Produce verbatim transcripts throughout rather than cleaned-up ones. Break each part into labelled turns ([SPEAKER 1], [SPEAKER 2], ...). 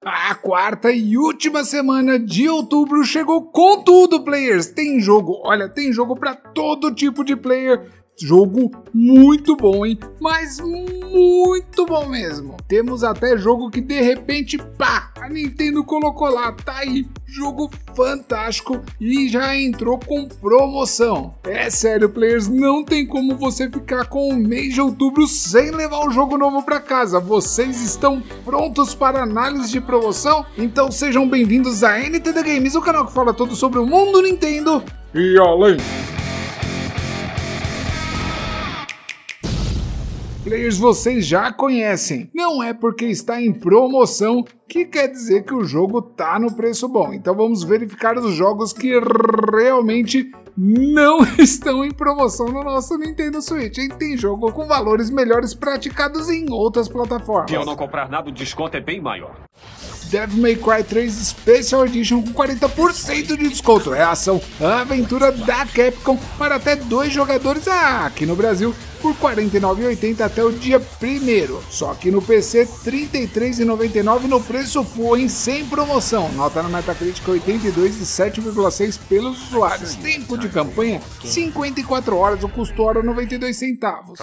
[SPEAKER 1] A quarta e última semana de outubro chegou com tudo, players! Tem jogo, olha, tem jogo para todo tipo de player. Jogo muito bom, hein? Mas muito bom mesmo. Temos até jogo que de repente, pá, a Nintendo colocou lá, tá aí. Jogo fantástico e já entrou com promoção. É sério, players, não tem como você ficar com o mês de outubro sem levar um jogo novo para casa. Vocês estão prontos para análise de promoção? Então sejam bem-vindos a N T D Games, o canal que fala tudo sobre o mundo Nintendo e além. Players, vocês já conhecem, não é porque está em promoção que quer dizer que o jogo tá no preço bom. Então vamos verificar os jogos que realmente não estão em promoção no nosso Nintendo Switch. E tem jogo com valores melhores praticados em outras plataformas.
[SPEAKER 2] Se eu não comprar nada, o desconto é bem maior.
[SPEAKER 1] Devil May Cry três Special Edition com quarenta por cento de desconto. É a ação aventura da Capcom para até dois jogadores aqui no Brasil por quarenta e nove reais e oitenta centavos até o dia primeiro. Só que no P C trinta e três reais e noventa e nove centavos no preço full, hein, sem promoção. Nota no Metacritic oitenta e dois e sete vírgula seis pelos usuários. Tempo de campanha cinquenta e quatro horas, o custo hora noventa e dois centavos.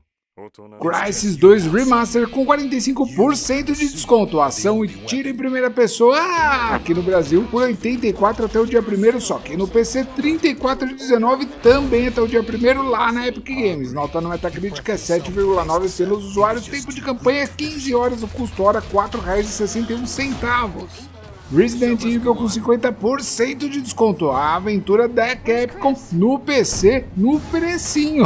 [SPEAKER 1] Crysis dois Remaster com quarenta e cinco por cento de desconto, ação e tiro em primeira pessoa aqui no Brasil por oitenta e quatro reais até o dia primeiro, só que no P C trinta e quatro reais e dezenove centavos também até o dia primeiro lá na Epic Games. Nota no Metacritic é sete vírgula nove pelos usuários, tempo de campanha quinze horas, o custo hora quatro reais e sessenta e um centavos. Resident Evil com cinquenta por cento de desconto, a aventura da Capcom no P C no precinho.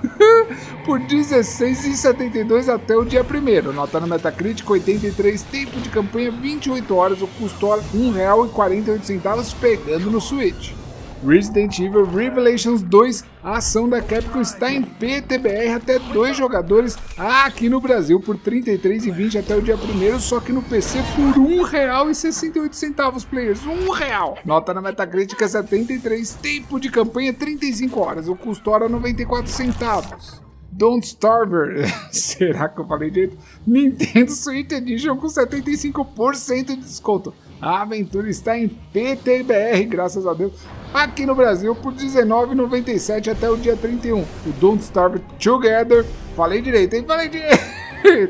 [SPEAKER 1] Por dezesseis reais e setenta e dois centavos até o dia primeiro. Nota no Metacritic oitenta e três, tempo de campanha vinte e oito horas, o custo hora um real e quarenta e oito centavos pegando no Switch. Resident Evil Revelations dois, a ação da Capcom está em P T B R até dois jogadores aqui no Brasil por trinta e três reais e vinte centavos até o dia primeiro, só que no P C por um real e sessenta e oito centavos, players, um real. Nota na Metacritic é setenta e três, tempo de campanha trinta e cinco horas, o custo hora noventa e quatro centavos. Don't Starve, será que eu falei direito? Nintendo Switch Edition com setenta e cinco por cento de desconto. A aventura está em P T B R, graças a Deus, aqui no Brasil por dezenove reais e noventa e sete centavos até o dia trinta e um. O Don't Starve Together, falei direito, hein? Falei direito.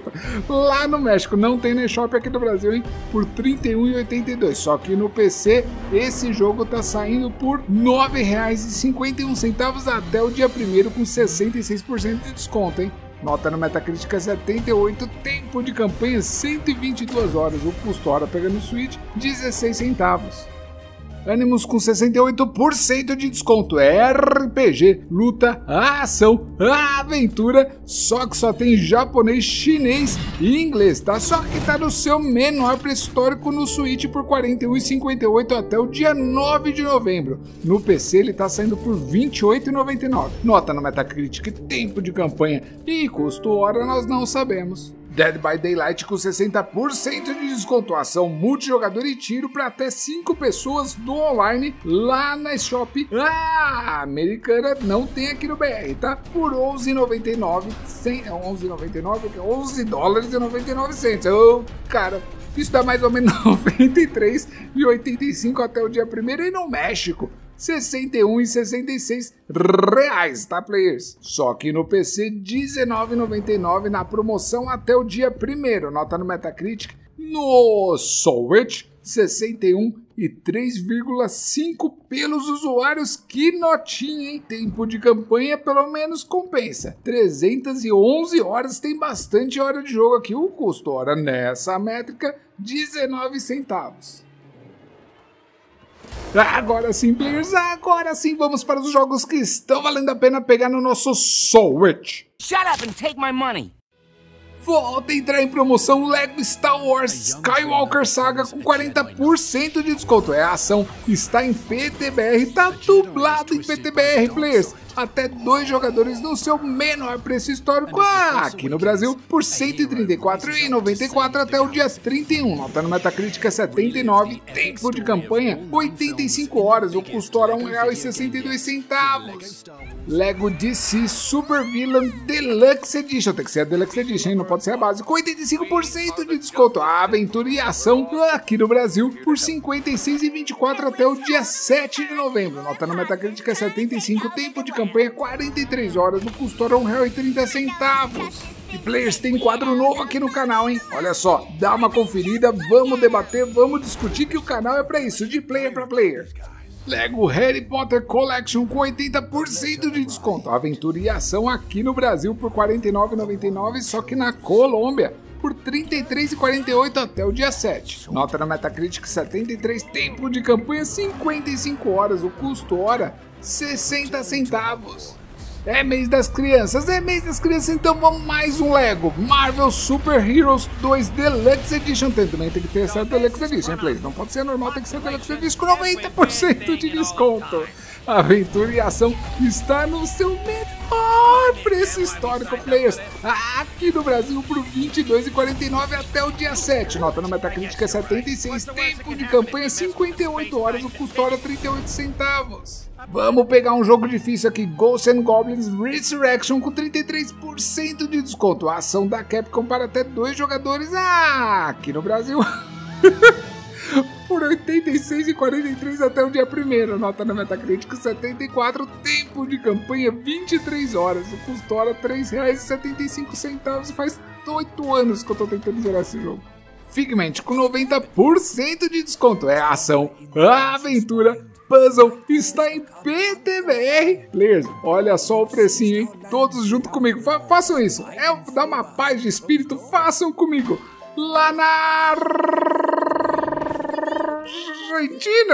[SPEAKER 1] Lá no México, não tem na eShop aqui no Brasil, hein? Por trinta e um reais e oitenta e dois centavos. Só que no P C, esse jogo tá saindo por nove reais e cinquenta e um centavos até o dia primeiro com sessenta e seis por cento de desconto, hein? Nota no Metacritic é setenta e oito, tempo de campanha cento e vinte e duas horas, o custo hora pegando no Switch dezesseis centavos. Animus com sessenta e oito por cento de desconto, R P G, luta, ação, aventura, só que só tem japonês, chinês e inglês, tá? Só que tá no seu menor preço histórico no Switch por quarenta e um reais e cinquenta e oito centavos até o dia nove de novembro. No P C ele tá saindo por vinte e oito reais e noventa e nove centavos. Nota no Metacritic, tempo de campanha e custo hora nós não sabemos. Dead by Daylight com sessenta por cento de desconto, ação multijogador e tiro para até cinco pessoas do online lá na eShop ah, americana, não tem aqui no B R, tá? Por onze reais e noventa e nove centavos, onze reais e noventa e nove centavos, onze dólares e noventa e nove centavos, oh, cara, isso dá mais ou menos noventa e três reais e oitenta e cinco centavos até o dia primeiro e no México sessenta e um reais e sessenta e seis centavos, tá, players? Só que no P C dezenove reais e noventa e nove centavos na promoção até o dia primeiro. Nota no Metacritic no Switch sessenta e um e três vírgula cinco pelos usuários. Que notinha, hein? Tempo de campanha pelo menos compensa. trezentas e onze horas, tem bastante hora de jogo aqui. O custo hora nessa métrica dezenove centavos. Agora sim, players, agora sim vamos para os jogos que estão valendo a pena pegar no nosso Switch.
[SPEAKER 3] Shut up and take my money.
[SPEAKER 1] Volta a entrar em promoção Lego Star Wars Skywalker Saga com quarenta por cento de desconto. É a ação, está em P T B R, tá dublado em P T B R, players. até dois jogadores no seu menor preço histórico aqui no Brasil por cento e trinta e quatro reais e noventa e quatro centavos até o dia trinta e um. Nota no Metacritic é setenta e nove, tempo de campanha oitenta e cinco horas, o custo hora um real e sessenta e dois centavos. Lego D C Super Villain Deluxe Edition, tem que ser a Deluxe Edition, hein? Não pode ser a base, com oitenta e cinco por cento de desconto. A aventura e ação aqui no Brasil por cinquenta e seis reais e vinte e quatro centavos até o dia sete de novembro. Nota no Metacritic é setenta e cinco, tempo de campanha quarenta e três horas, o custo hora um real e trinta centavos. E players, tem quadro novo aqui no canal, hein? Olha só, dá uma conferida, vamos debater, vamos discutir, que o canal é pra isso, de player pra player. Lego Harry Potter Collection com oitenta por cento de desconto. Aventura e ação aqui no Brasil por quarenta e nove reais e noventa e nove centavos, só que na Colômbia por trinta e três reais e quarenta e oito centavos até o dia sete. Nota na Metacritic setenta e três, tempo de campanha cinquenta e cinco horas, o custo hora sessenta centavos. É mês das crianças, é mês das crianças, então vamos mais um Lego Marvel Super Heroes dois Deluxe Edition. Tem, também tem que ter essa Deluxe Edition, hein, Play? Não pode ser normal, tem que ser Deluxe Edition com noventa por cento de desconto. Aventura e ação está no seu menor preço histórico, players, aqui no Brasil por vinte e dois reais e quarenta e nove centavos até o dia sete. Nota no Metacritic é setenta e seis, tempo de campanha cinquenta e oito horas, o custo hora trinta e oito centavos. Vamos pegar um jogo difícil aqui, Ghosts and Goblins Resurrection com trinta e três por cento de desconto. A ação da Capcom para até dois jogadores aqui no Brasil por oitenta e seis reais e quarenta e três centavos até o dia primeiro. Nota na Metacritic setenta e quatro, tempo de campanha vinte e três horas, o custo hora três reais e setenta e cinco centavos. Faz oito anos que eu tô tentando zerar esse jogo. Figment com noventa por cento de desconto. É ação, aventura, puzzle, está em P T B R. Players, olha só o precinho, hein? Todos junto comigo, Fa façam isso. É dar uma paz de espírito, façam comigo. Lá na Argentina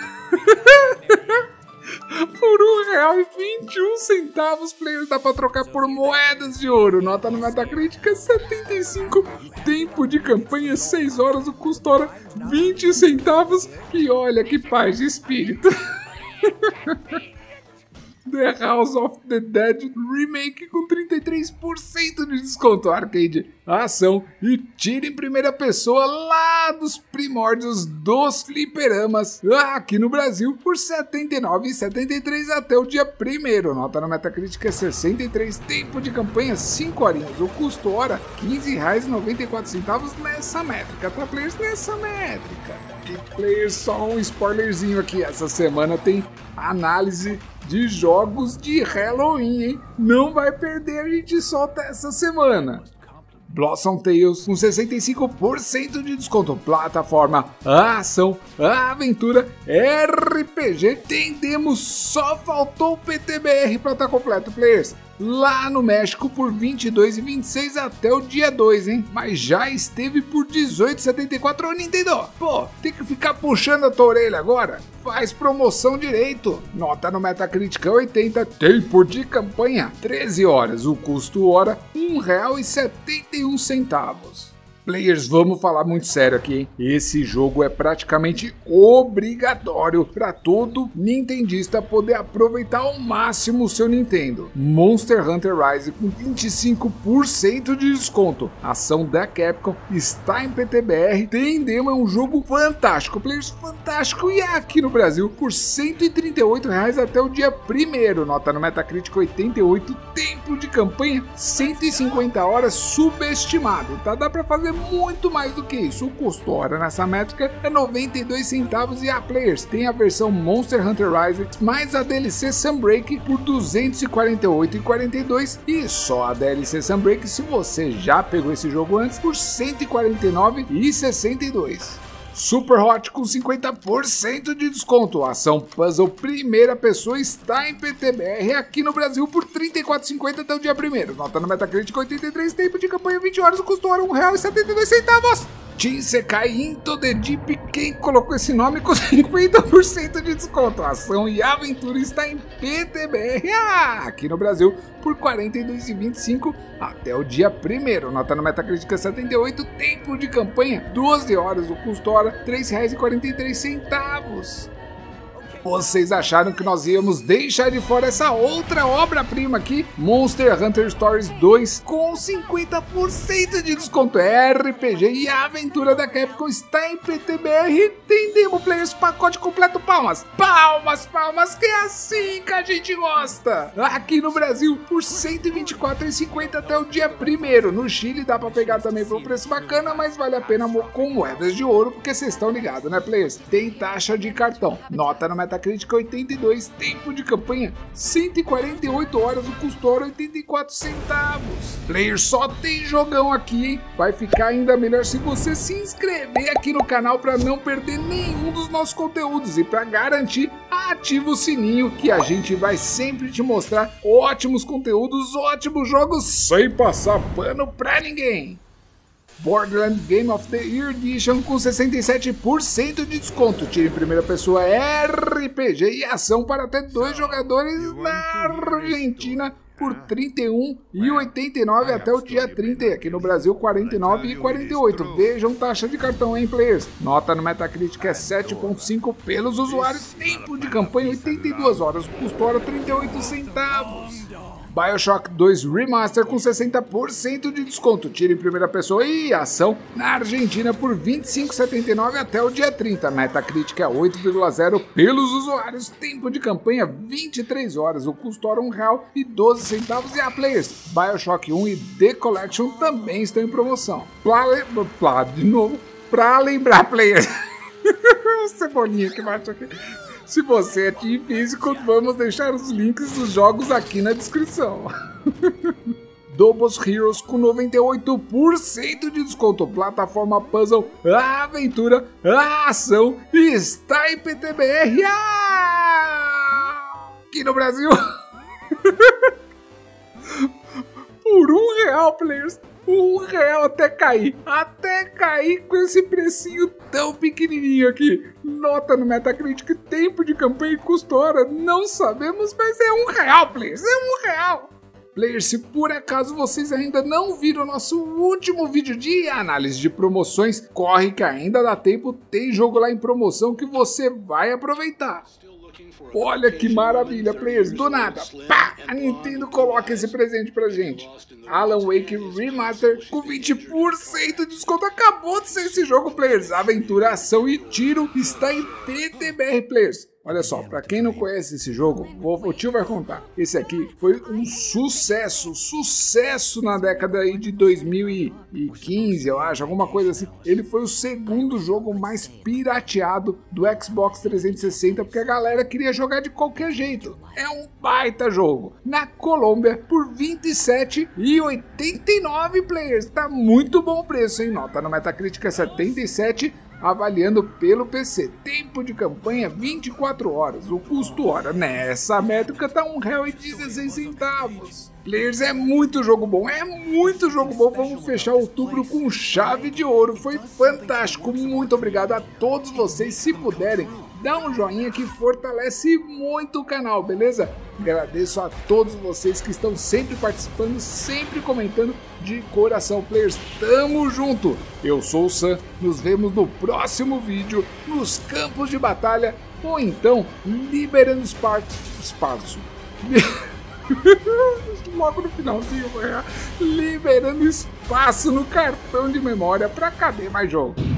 [SPEAKER 1] por um real e vinte e um centavos, players, dá pra trocar por moedas de ouro. Nota no Metacritic é setenta e cinco, tempo de campanha seis horas, o custo hora vinte centavos. E olha que paz de espírito. The House of the Dead Remake com trinta e três por cento de desconto. Arcade, ação e tiro em primeira pessoa lá dos primórdios dos fliperamas aqui no Brasil por setenta e nove reais e setenta e três centavos até o dia primeiro. Nota no Metacritic é sessenta e três, tempo de campanha cinco horinhas, o custo hora quinze reais e noventa e quatro centavos nessa métrica, tá, players? Nessa métrica. E players, só um spoilerzinho aqui, essa semana tem análise de jogos de Halloween, hein? Não vai perder, a gente solta essa semana. Blossom Tales com sessenta e cinco por cento de desconto. Plataforma, ação, aventura, R P G. Tem demo, só faltou o P T B R para estar completo, players. Lá no México por vinte e dois reais e vinte e seis centavos até o dia dois, hein? Mas já esteve por dezoito reais e setenta e quatro centavos. Ô, Nintendo, pô, tem que ficar puxando a tua orelha agora? Faz promoção direito. Nota no Metacritic oitenta, tempo de campanha treze horas, o custo hora um real e setenta e um centavos. Players, vamos falar muito sério aqui, hein? Esse jogo é praticamente obrigatório para todo nintendista poder aproveitar ao máximo o seu Nintendo. Monster Hunter Rise com vinte e cinco por cento de desconto. Ação da Capcom, está em P T B R, tem demo, é um jogo fantástico, players, fantástico. E aqui no Brasil por cento e trinta e oito reais até o dia primeiro. Nota no Metacritic oitenta e oito, tempo de campanha cento e cinquenta horas, subestimado, tá? Dá para fazer muito mais do que isso. O custo hora nessa métrica é noventa e dois centavos. E a players, tem a versão Monster Hunter Rise mais a D L C Sunbreak por duzentos e quarenta e oito reais e quarenta e dois centavos, e só a D L C Sunbreak, se você já pegou esse jogo antes, por cento e quarenta e nove reais e sessenta e dois centavos. Super Hot com cinquenta por cento de desconto. Ação puzzle primeira pessoa, está em P T B R aqui no Brasil por trinta e quatro reais e cinquenta centavos até o dia primeiro. Nota no Metacritic oitenta e três, tempo de campanha vinte horas, o custo hora um real e setenta e dois centavos. Shinsekai Into the Deep, quem colocou esse nome, com cinquenta por cento de desconto. Ação e aventura está em P T B R ah, aqui no Brasil por quarenta e dois reais e vinte e cinco centavos até o dia primeiro. Nota no Metacritic setenta e oito, tempo de campanha doze horas, o custo hora três reais e quarenta e três centavos. Vocês acharam que nós íamos deixar de fora essa outra obra-prima aqui? Monster Hunter Stories dois com cinquenta por cento de desconto. R P G e a aventura da Capcom está em P T B R. Tem Demo Players, pacote completo. Palmas, palmas, palmas, que é assim que a gente gosta. Aqui no Brasil por cento e vinte e quatro reais e cinquenta centavos até o dia primeiro. No Chile dá pra pegar também por um preço bacana, mas vale a pena com moedas de ouro, porque vocês estão ligados, né, players? Tem taxa de cartão. Nota no Metacritic oitenta e dois, tempo de campanha cento e quarenta e oito horas, o custo hora oitenta e quatro centavos. Player, só tem jogão aqui, hein? Vai ficar ainda melhor se você se inscrever aqui no canal para não perder nenhum dos nossos conteúdos, e para garantir, ativa o sininho que a gente vai sempre te mostrar ótimos conteúdos, ótimos jogos sem passar pano pra ninguém. Borderlands Game of the Year Edition com sessenta e sete por cento de desconto. Tire em primeira pessoa, R P G e ação para até dois jogadores na Argentina por trinta e um reais e oitenta e nove centavos até o dia trinta, e aqui no Brasil quarenta e nove reais e quarenta e oito centavos. Vejam taxa de cartão, hein, players? Nota no Metacritic é sete ponto cinco pelos usuários, tempo de campanha oitenta e duas horas, custo hora trinta e oito centavos. BioShock dois Remaster com sessenta por cento de desconto. Tire em primeira pessoa e ação na Argentina por vinte e cinco reais e setenta e nove centavos até o dia trinta. Metacritic é oito vírgula zero pelos usuários. Tempo de campanha vinte e três horas. O custo hora um real e doze centavos. E a players, BioShock um e The Collection também estão em promoção. Plá, plá de novo, pra lembrar, players. Cebolinha que bate aqui. Se você é team físico, vamos deixar os links dos jogos aqui na descrição. Dobos Heroes com noventa e oito por cento de desconto. Plataforma puzzle, a aventura, a ação está em P T B R. Ah! Aqui no Brasil. Por um real, players. Um real até cair, até cair com esse precinho tão pequenininho aqui. Nota no Metacritic, tempo de campanha e custo hora, não sabemos, mas é um real, players, é um real. Players, se por acaso vocês ainda não viram o nosso último vídeo de análise de promoções, corre que ainda dá tempo, tem jogo lá em promoção que você vai aproveitar. Olha que maravilha, players, do nada, pá, a Nintendo coloca esse presente pra gente. Alan Wake Remaster com vinte por cento de desconto. Acabou de ser esse jogo, players. Aventura, ação e tiro está em P T B R, players. Olha só, pra quem não conhece esse jogo, o tio vai contar. Esse aqui foi um sucesso, sucesso na década aí de dois mil e quinze, eu acho, alguma coisa assim. Ele foi o segundo jogo mais pirateado do Xbox trezentos e sessenta, porque a galera queria jogar de qualquer jeito. É um baita jogo. Na Colômbia, por vinte e sete reais e oitenta e nove centavos, players. Tá muito bom o preço, hein? Nota no Metacritic é setenta e sete, avaliando pelo P C. Tempo de campanha vinte e quatro horas. O custo hora nessa métrica tá um real e dezesseis centavos. Players, é muito jogo bom, é muito jogo bom. Vamos fechar outubro com chave de ouro. Foi fantástico. Muito obrigado a todos vocês. Se puderem, dá um joinha que fortalece muito o canal, beleza? Agradeço a todos vocês que estão sempre participando, sempre comentando de coração. Players, tamo junto! Eu sou o Sam, nos vemos no próximo vídeo, nos campos de batalha, ou então liberando espaço. espaço. Logo no finalzinho, liberando espaço no cartão de memória para caber mais jogo.